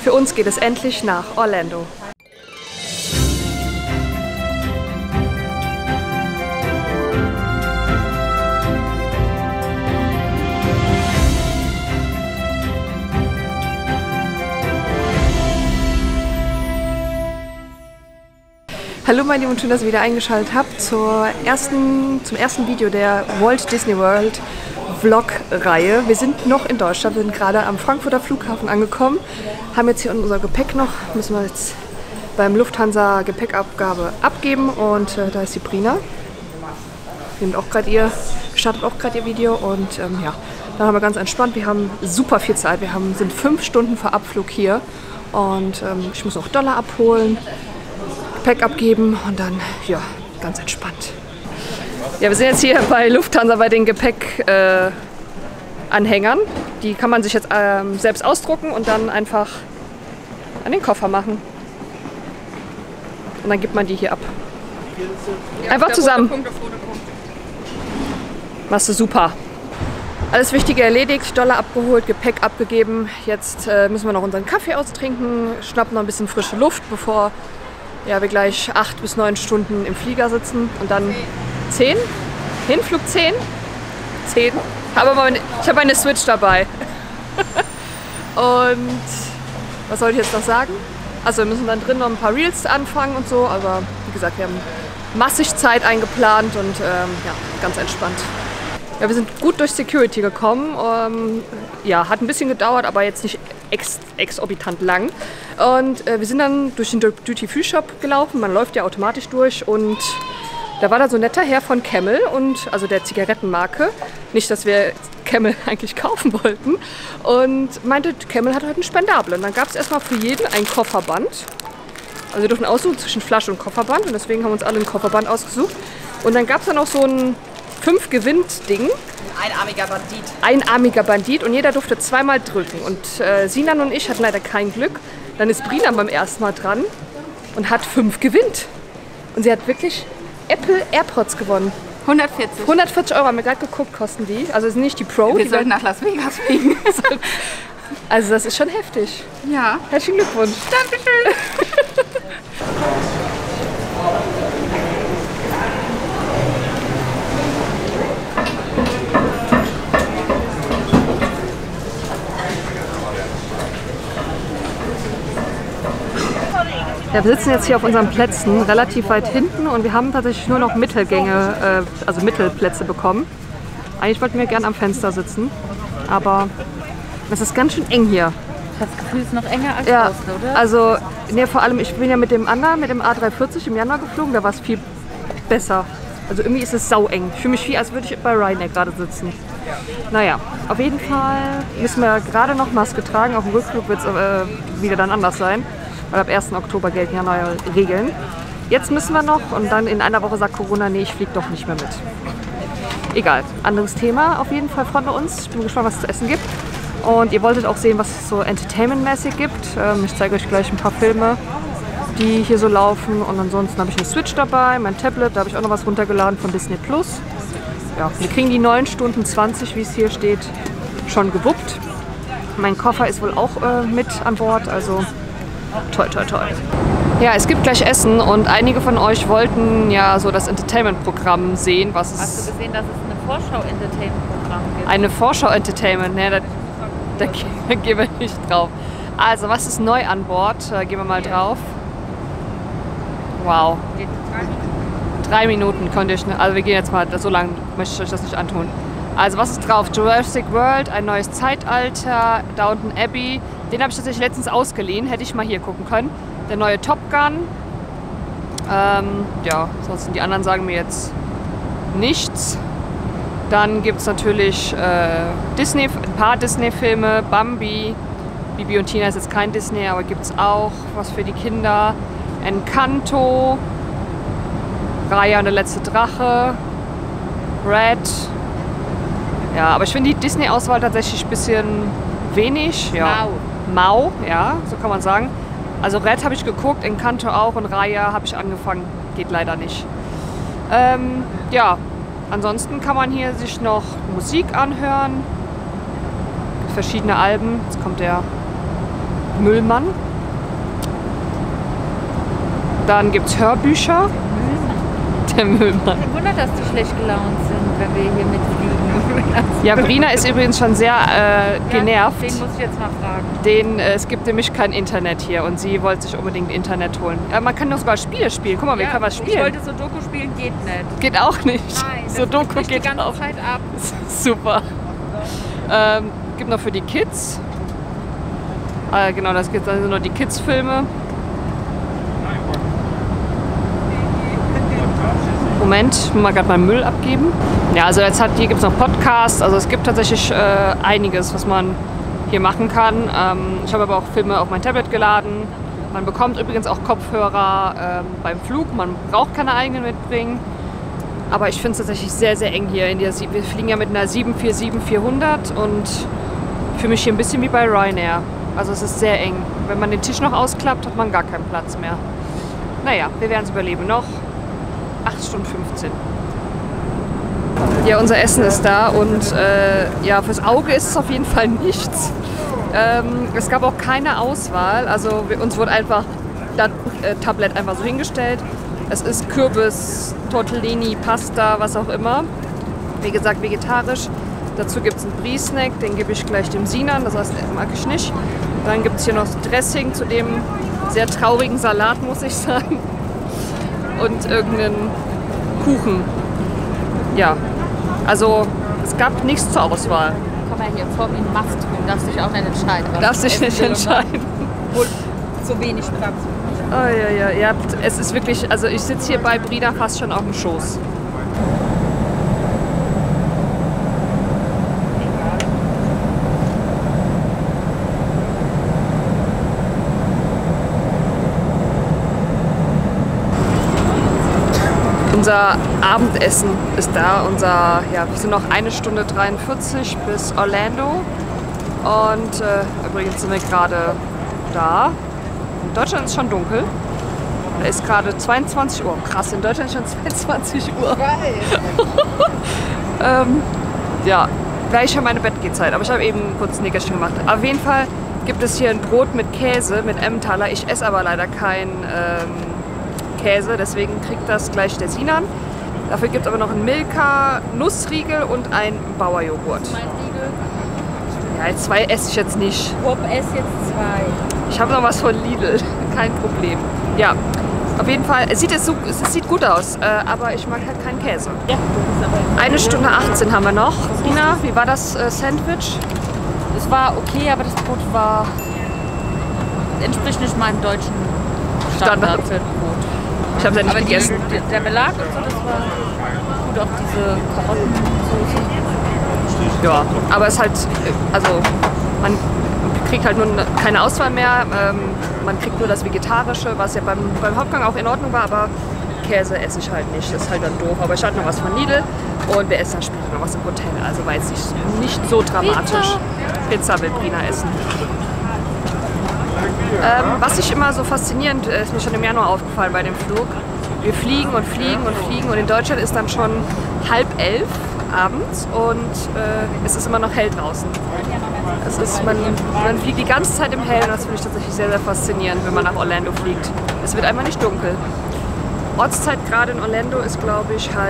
Für uns geht es endlich nach Orlando. Hallo meine Lieben und schön, dass ihr wieder eingeschaltet habt zum ersten Video der Walt Disney World Vlog-Reihe. Wir sind noch in Deutschland, wir sind gerade am Frankfurter Flughafen angekommen, haben jetzt hier unser Gepäck noch, müssen wir jetzt beim Lufthansa Gepäckabgabe abgeben und da ist die Brina. Startet auch gerade ihr Video und ja, dann haben wir ganz entspannt, wir haben super viel Zeit, sind 5 Stunden vor Abflug hier und ich muss noch Dollar abholen. Gepäck abgeben und dann, ja, ganz entspannt. Ja, wir sind jetzt hier bei Lufthansa bei den Gepäckanhängern. Die kann man sich jetzt selbst ausdrucken und dann einfach an den Koffer machen. Und dann gibt man die hier ab. Einfach zusammen. Machst du super. Alles Wichtige erledigt, Dollar abgeholt, Gepäck abgegeben. Jetzt müssen wir noch unseren Kaffee austrinken, schnappen noch ein bisschen frische Luft, bevor wir gleich 8 bis 9 Stunden im Flieger sitzen und dann 10? Hinflug 10? 10. Ich habe meine Switch dabei. Und was soll ich jetzt noch sagen? Also wir müssen dann drin noch ein paar Reels anfangen und so, aber wie gesagt, wir haben massig Zeit eingeplant und ja, ganz entspannt. Ja, wir sind gut durch Security gekommen. Ja, hat ein bisschen gedauert, aber jetzt nicht exorbitant lang. Und wir sind dann durch den Duty-Free-Shop gelaufen. Man läuft ja automatisch durch und da war da so ein netter Herr von Camel, also der Zigarettenmarke. Nicht, dass wir Camel eigentlich kaufen wollten. Und meinte, Camel hat heute einen Spendabel. Und dann gab es erstmal für jeden ein Kofferband. Also wir durften aussuchen zwischen Flasche und Kofferband und deswegen haben wir uns alle ein Kofferband ausgesucht. Und dann gab es dann noch so ein 5-Gewinnt-Ding. Einarmiger Bandit. Einarmiger Bandit und jeder durfte zweimal drücken. Und Sinan und ich hatten leider kein Glück. Dann ist Brina beim ersten Mal dran und hat 5 gewinnt. Und sie hat wirklich Apple AirPods gewonnen. 140. 140 € haben wir gerade geguckt, kosten die. Also sind nicht die Pro. Wir sollten nach Las Vegas fliegen. Also das ist schon heftig. Ja. Herzlichen Glückwunsch. Dankeschön. Ja, wir sitzen jetzt hier auf unseren Plätzen, relativ weit hinten und wir haben tatsächlich nur noch Mittelgänge, also Mittelplätze bekommen. Eigentlich wollten wir gerne am Fenster sitzen, aber es ist ganz schön eng hier. Ich habe das Gefühl, es ist noch enger als ja, draußen, oder? Also, ne, vor allem, ich bin ja mit dem A340 im Januar geflogen, da war es viel besser. Also irgendwie ist es sau eng. Ich fühle mich wie, als würde ich bei Ryanair gerade sitzen. Naja, auf jeden Fall müssen wir gerade noch Maske tragen. Auf dem Rückflug wird es wieder dann anders sein. Weil ab 1. Oktober gelten ja neue Regeln. Jetzt müssen wir noch und dann in einer Woche sagt Corona, nee, ich fliege doch nicht mehr mit. Egal, anderes Thema. Auf jeden Fall freuen wir uns. Ich bin gespannt, was es zu essen gibt. Und ihr wolltet auch sehen, was es so entertainmentmäßig gibt. Ich zeige euch gleich ein paar Filme, die hier so laufen. Und ansonsten habe ich eine Switch dabei, mein Tablet, da habe ich auch noch was runtergeladen von Disney+. Ja, wir kriegen die 9 Stunden 20, wie es hier steht, schon gewuppt. Mein Koffer ist wohl auch mit an Bord, also toll, toll, toll. Ja, es gibt gleich Essen und einige von euch wollten ja so das Entertainment-Programm sehen. Hast du gesehen, dass es eine Vorschau-Entertainment-Programm gibt? Eine Vorschau-Entertainment, ne, da gehen wir nicht drauf. Also, was ist neu an Bord? Gehen wir mal drauf. Wow. 3 Minuten könnt ihr, also wir gehen jetzt mal, so lange möchte ich euch das nicht antun. Also was ist drauf? Jurassic World, ein neues Zeitalter, Downton Abbey. Den habe ich tatsächlich letztens ausgeliehen, hätte ich mal hier gucken können. Der neue Top Gun. Ja, sonst die anderen sagen mir jetzt nichts. Dann gibt es natürlich ein paar Disney-Filme, Bambi. Bibi und Tina ist jetzt kein Disney, aber gibt es auch was für die Kinder. Encanto, Raya und der letzte Drache, Red. Ja, aber ich finde die Disney-Auswahl tatsächlich ein bisschen wenig. Ja. Mau, ja, so kann man sagen. Also Red habe ich geguckt, Encanto auch und Raya habe ich angefangen. Geht leider nicht. Ja, ansonsten kann man hier sich noch Musik anhören. Verschiedene Alben. Jetzt kommt der Müllmann. Dann gibt es Hörbücher. Der Müllmann. Kein Wunder, dass die schlecht gelaunt sind, wenn wir hier mitfliegen. Ja, Brina ist übrigens schon sehr genervt. Den muss ich jetzt mal fragen. Es gibt nämlich kein Internet hier und sie wollte sich unbedingt Internet holen. Man kann doch sogar Spiele spielen. Guck mal, wir können was spielen. Ich wollte Sudoku spielen, geht nicht. Geht auch nicht. Nein, Sudoku das geht die ganze auch. Zeit ab. Super. Gibt noch für die Kids. Genau, das gibt also nur die Kids-Filme. Moment, ich muss mal gerade meinen Müll abgeben. Ja, also hier gibt es noch Podcasts. Also es gibt tatsächlich einiges, was man hier machen kann. Ich habe aber auch Filme auf mein Tablet geladen. Man bekommt übrigens auch Kopfhörer beim Flug. Man braucht keine eigenen mitbringen. Aber ich finde es tatsächlich sehr, sehr eng hier. Wir fliegen ja mit einer 747-400 und fühle mich hier ein bisschen wie bei Ryanair. Also es ist sehr eng. Wenn man den Tisch noch ausklappt, hat man gar keinen Platz mehr. Naja, wir werden es überleben. Noch 8 Stunden 15. Ja, unser Essen ist da und ja, fürs Auge ist es auf jeden Fall nichts. Es gab auch keine Auswahl. Also uns wurde einfach das Tablett einfach so hingestellt. Es ist Kürbis, Tortellini, Pasta, was auch immer. Wie gesagt, vegetarisch. Dazu gibt es einen Brie-Snack, den gebe ich gleich dem Sinan, das heißt, mag ich nicht. Dann gibt es hier noch Dressing zu dem sehr traurigen Salat, muss ich sagen. Und irgendeinen Kuchen. Ja, also es gab nichts zur Auswahl. Komm mal hier vor wie ein Mast, du darfst dich auch nicht entscheiden. Darfst dich nicht entscheiden. Wohl so wenig Platz. Oh, ja. Es ist wirklich, also ich sitze hier bei Brina fast schon auf dem Schoß. Unser Abendessen ist da. Wir sind noch 1 Stunde 43 bis Orlando. Und übrigens sind wir gerade da. In Deutschland ist schon dunkel. Da ist gerade 22 Uhr. Krass, in Deutschland ist schon 22 Uhr. Ja, gleich schon meine Bettgehzeit. Aber ich habe eben kurz ein Nickerchen gemacht. Auf jeden Fall gibt es hier ein Brot mit Käse, mit Emmentaler. Ich esse aber leider kein Käse, deswegen kriegt das gleich der Sinan. Dafür gibt es aber noch einen Milka, Nussriegel und einen Bauerjoghurt. Ja, 2 esse ich jetzt nicht. Bob esse jetzt 2. Ich habe noch was von Lidl, kein Problem. Ja, auf jeden Fall, es sieht gut aus, aber ich mag halt keinen Käse. Ja, 1 Stunde 18 haben wir noch. Ina, wie war das Sandwich? Es war okay, aber das Brot entspricht nicht meinem deutschen Standard für ein Brot. Ich habe es ja nicht gegessen. Der Belag und so, das war gut, auch diese Karottensoße. Ja, aber es ist halt, also man kriegt halt nur keine Auswahl mehr. Man kriegt nur das Vegetarische, was ja beim Hauptgang auch in Ordnung war, aber Käse esse ich halt nicht. Das ist halt dann doof. Aber ich hatte noch was von Lidl und wir essen dann später noch was im Hotel. Also war jetzt nicht so dramatisch. Pizza will Brina essen. Was ich immer so faszinierend ist mir schon im Januar aufgefallen bei dem Flug. Wir fliegen und fliegen und fliegen und in Deutschland ist dann schon 10:30 abends und es ist immer noch hell draußen. Man fliegt die ganze Zeit im Hellen und das finde ich tatsächlich sehr, sehr faszinierend, wenn man nach Orlando fliegt. Es wird einfach nicht dunkel. Ortszeit gerade in Orlando ist, glaube ich, 3:30,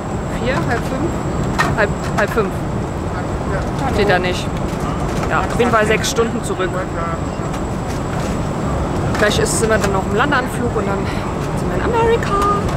4:30, 4:30. 4:30. Steht da nicht. Ja, auf jeden Fall 6 Stunden zurück. Gleich sind wir dann noch im Landeanflug und dann sind wir in Amerika.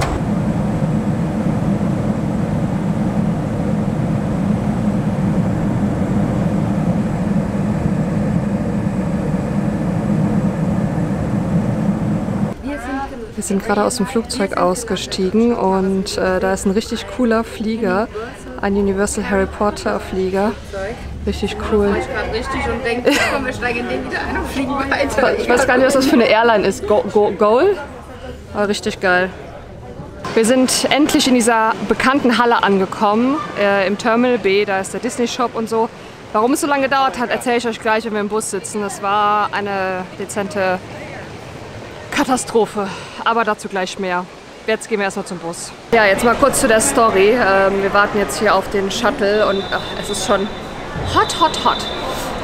Wir sind gerade aus dem Flugzeug ausgestiegen und da ist ein richtig cooler Flieger, ein Universal Harry Potter Flieger. Richtig cool. Ich gerade richtig und denke, komm, wir steigen in den wieder ein und fliegen weiter. Ich weiß gar nicht, was das für eine Airline ist. Goal? Aber richtig geil. Wir sind endlich in dieser bekannten Halle angekommen, im Terminal B. Da ist der Disney Shop und so. Warum es so lange gedauert hat, erzähle ich euch gleich, wenn wir im Bus sitzen. Das war eine dezente Katastrophe. Aber dazu gleich mehr. Jetzt gehen wir erstmal zum Bus. Ja, jetzt mal kurz zu der Story. Wir warten jetzt hier auf den Shuttle und es ist schon hot.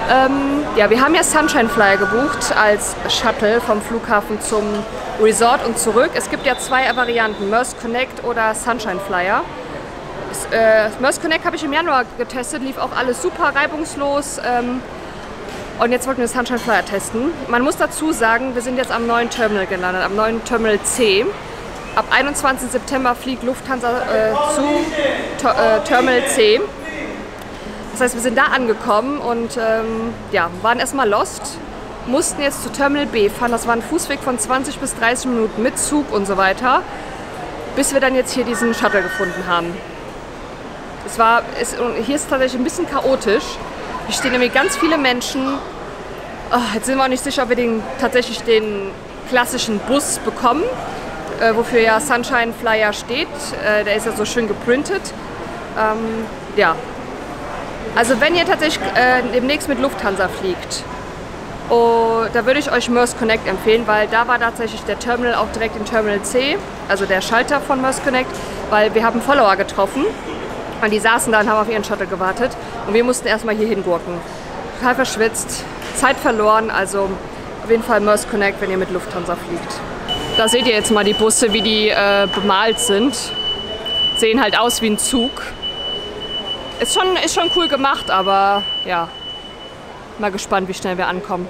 Ja, wir haben ja Sunshine Flyer gebucht als Shuttle vom Flughafen zum Resort und zurück. Es gibt ja zwei Varianten, Mersey Connect oder Sunshine Flyer. Mersey Connect habe ich im Januar getestet, lief auch alles super reibungslos. Und jetzt wollten wir Sunshine Flyer testen. Man muss dazu sagen, wir sind jetzt am neuen Terminal gelandet, am neuen Terminal C. Ab 21. September fliegt Lufthansa zu Terminal C. Das heißt, wir sind da angekommen und ja, waren erstmal lost, mussten jetzt zu Terminal B fahren. Das war ein Fußweg von 20 bis 30 Minuten mit Zug und so weiter, bis wir dann jetzt hier diesen Shuttle gefunden haben. Hier ist es tatsächlich ein bisschen chaotisch. Hier stehen nämlich ganz viele Menschen. Oh, jetzt sind wir auch nicht sicher, ob wir tatsächlich den klassischen Bus bekommen, wofür ja Sunshine Flyer steht. Der ist ja so schön geprintet. Ja. Also wenn ihr tatsächlich demnächst mit Lufthansa fliegt, da würde ich euch Mersey Connect empfehlen, weil da war tatsächlich der Terminal auch direkt in Terminal C, also der Schalter von Mersey Connect, weil wir haben Follower getroffen und die saßen da und haben auf ihren Shuttle gewartet und wir mussten erstmal hier hingurken. Total verschwitzt, Zeit verloren, also auf jeden Fall Mersey Connect, wenn ihr mit Lufthansa fliegt. Da seht ihr jetzt mal die Busse, wie die bemalt sind. Sehen halt aus wie ein Zug. Ist schon cool gemacht, aber ja, mal gespannt, wie schnell wir ankommen.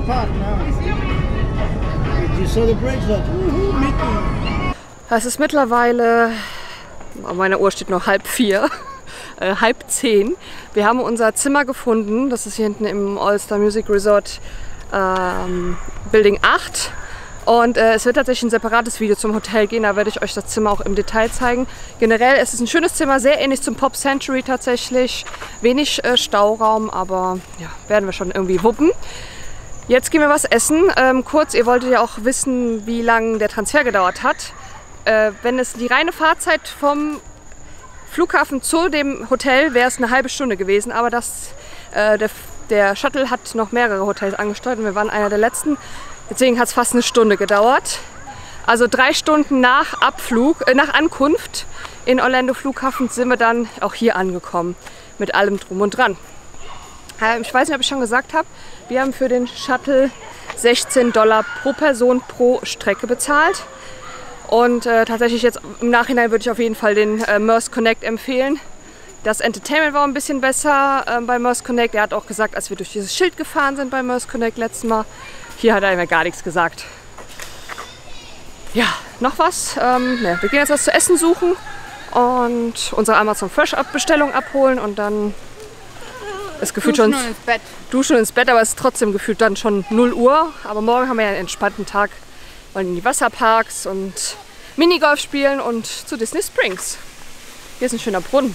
Es ist mittlerweile, auf meiner Uhr steht noch 3:30, 9:30. Wir haben unser Zimmer gefunden, das ist hier hinten im All-Star Music Resort Building 8. Und es wird tatsächlich ein separates Video zum Hotel gehen, da werde ich euch das Zimmer auch im Detail zeigen. Generell ist es ein schönes Zimmer, sehr ähnlich zum Pop Century tatsächlich. Wenig Stauraum, aber ja, werden wir schon irgendwie wuppen. Jetzt gehen wir was essen. Kurz, ihr wolltet ja auch wissen, wie lange der Transfer gedauert hat. Wenn es die reine Fahrzeit vom Flughafen zu dem Hotel wäre es eine halbe Stunde gewesen, aber der Shuttle hat noch mehrere Hotels angesteuert und wir waren einer der letzten. Deswegen hat es fast eine Stunde gedauert. Also 3 Stunden nach Ankunft in Orlando Flughafen sind wir dann auch hier angekommen. Mit allem drum und dran. Ich weiß nicht, ob ich schon gesagt habe, wir haben für den Shuttle $16 pro Person pro Strecke bezahlt. Und tatsächlich jetzt im Nachhinein würde ich auf jeden Fall den Mersey Connect empfehlen. Das Entertainment war ein bisschen besser bei Mersey Connect. Er hat auch gesagt, als wir durch dieses Schild gefahren sind bei Mersey Connect letztes Mal. Hier hat er mir gar nichts gesagt. Ja, noch was? Ne, wir gehen jetzt was zu essen suchen und unsere Amazon Fresh Bestellung abholen und dann ist gefühlt schon ins Bett. Duschen ins Bett, aber es ist trotzdem gefühlt dann schon 0 Uhr. Aber morgen haben wir ja einen entspannten Tag. Wollen in die Wasserparks und Minigolf spielen und zu Disney Springs. Hier ist ein schöner Brunnen.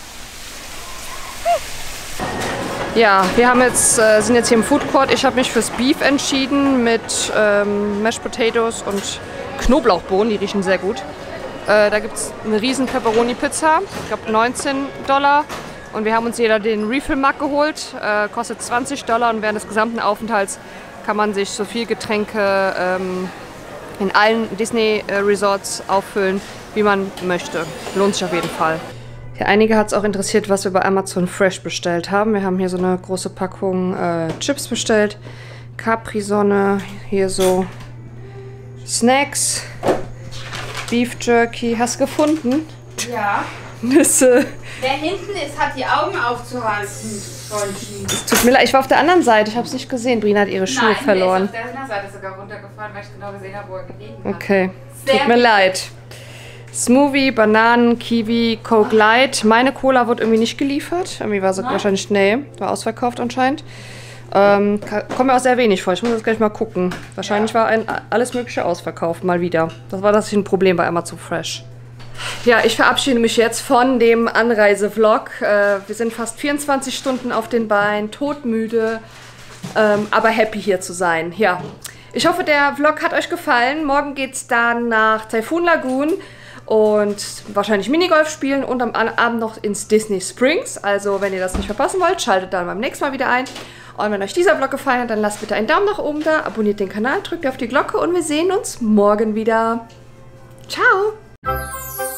Ja, wir sind jetzt hier im Food Court. Ich habe mich fürs Beef entschieden mit Mashed Potatoes und Knoblauchbohnen. Die riechen sehr gut. Da gibt es eine riesen Pepperoni-Pizza. Ich glaube $19. Und wir haben uns jeder den Refill-Mug geholt. Kostet $20 und während des gesamten Aufenthalts kann man sich so viel Getränke in allen Disney-Resorts auffüllen, wie man möchte. Lohnt sich auf jeden Fall. Ja, einige hat es auch interessiert, was wir bei Amazon Fresh bestellt haben. Wir haben hier so eine große Packung Chips bestellt. Capri-Sonne, hier so Snacks, Beef Jerky. Hast du gefunden? Ja. Nüsse. Wer hinten ist, hat die Augen aufzuhalten, Freundchen. Es tut mir leid, ich war auf der anderen Seite, ich habe es nicht gesehen. Brina hat ihre Schuhe verloren. Der ist auf der anderen Seite sogar runtergefallen, weil ich genau gesehen habe, wo er gelegen hat. Okay, tut mir leid. Smoothie, Bananen, Kiwi, Coke Light. Meine Cola wurde irgendwie nicht geliefert. Irgendwie war sie wahrscheinlich, nee, war ausverkauft anscheinend. Kommt mir auch sehr wenig vor. Ich muss jetzt gleich mal gucken. Wahrscheinlich war alles Mögliche ausverkauft, mal wieder. Das war das ein Problem bei Amazon Fresh. Ja, ich verabschiede mich jetzt von dem Anreise-Vlog. Wir sind fast 24 Stunden auf den Beinen, todmüde, aber happy hier zu sein. Ja, ich hoffe, der Vlog hat euch gefallen. Morgen geht es dann nach Typhoon Lagoon und wahrscheinlich Minigolf spielen und am Abend noch ins Disney Springs. Also, wenn ihr das nicht verpassen wollt, schaltet dann beim nächsten Mal wieder ein. Und wenn euch dieser Vlog gefallen hat, dann lasst bitte einen Daumen nach oben da, abonniert den Kanal, drückt auf die Glocke und wir sehen uns morgen wieder. Ciao!